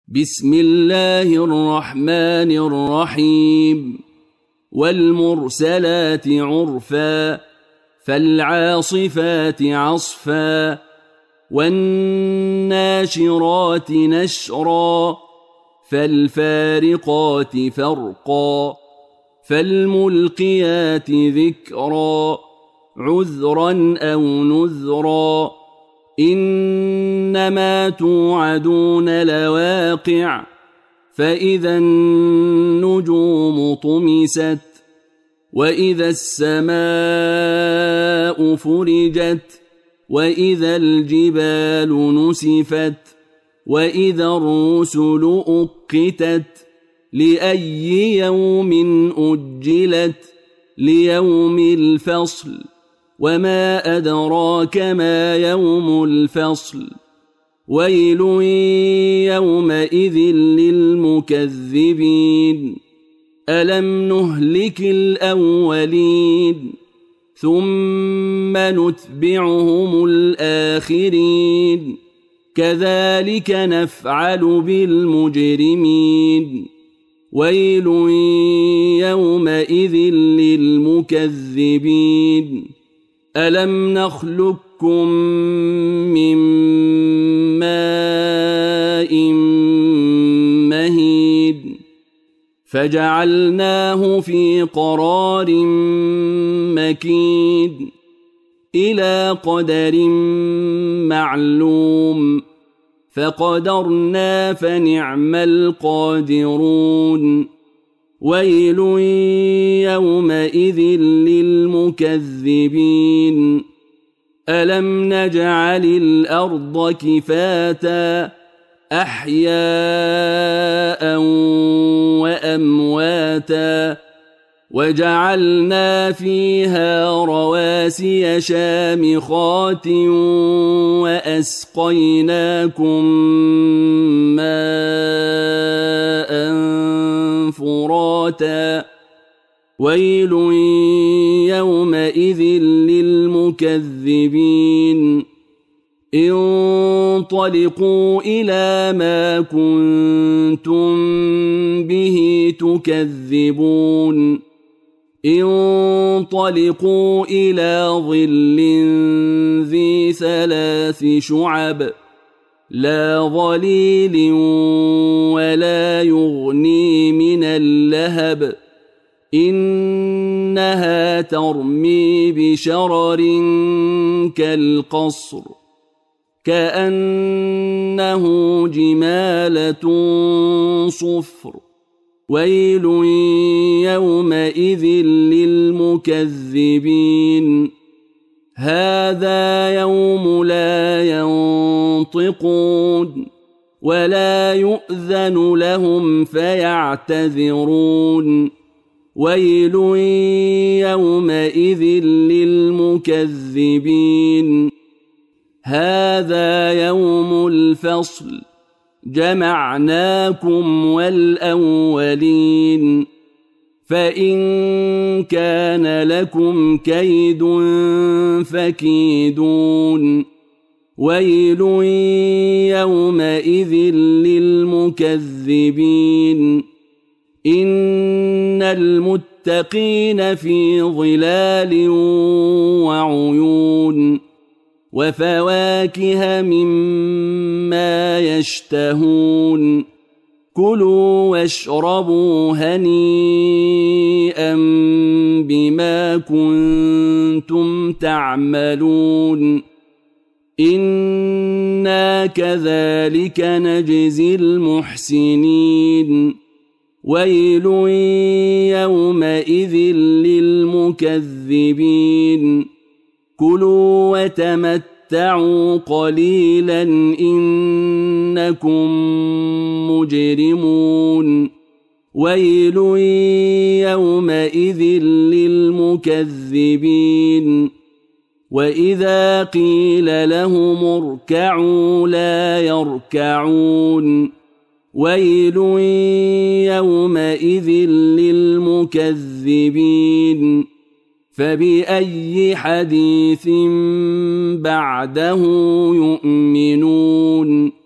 بسم الله الرحمن الرحيم والمرسلات عرفا فالعاصفات عصفا والناشرات نشرا فالفارقات فرقا فالملقيات ذكرا عذرا أو نذرا إنما توعدون لواقع فإذا النجوم طمست وإذا السماء فرجت وإذا الجبال نسفت وإذا الرسل أقتت لأي يوم أجلت ليوم الفصل وما أدراك ما يوم الفصل ويل يومئذ للمكذبين ألم نهلك الأولين ثم نتبعهم الآخرين كذلك نفعل بالمجرمين ويل يومئذ للمكذبين ألم نخلقكم من ماء مهين فجعلناه في قرار مكين إلى قدر معلوم فقدرنا فنعم القادرون ويل يومئذ للمكذبين ألم نجعل الأرض كفاتا أحياء وأمواتا وجعلنا فيها رواسي شامخات وأسقيناكم ماء فراتا ويل يومئذ للمكذبين انطلقوا إلى ما كنتم به تكذبون انطلقوا إلى ظل ذي 3 شعب لا ظليل ولا يغني من اللهب إنها ترمي بشرر كالقصر كأنه جمالة صفر ويل يومئذ للمكذبين هذا يوم لا ينطقون ولا يؤذن لهم فيعتذرون ويل يومئذ للمكذبين هذا يوم الفصل جمعناكم والأولين فإن كان لكم كيد فكيدون ويل يومئذ للمكذبين إن المتقين في ظلال وعيون وفواكه مما يشتهون كلوا واشربوا هنيئا بما كنتم تعملون إنا كذلك نجزي المحسنين ويل يومئذ للمكذبين كلوا وتمتعوا قليلا إنكم مجرمون ويل يومئذ للمكذبين وإذا قيل لهم اركعوا لا يركعون ويل يومئذ للمكذبين فبأي حديث بعده يؤمنون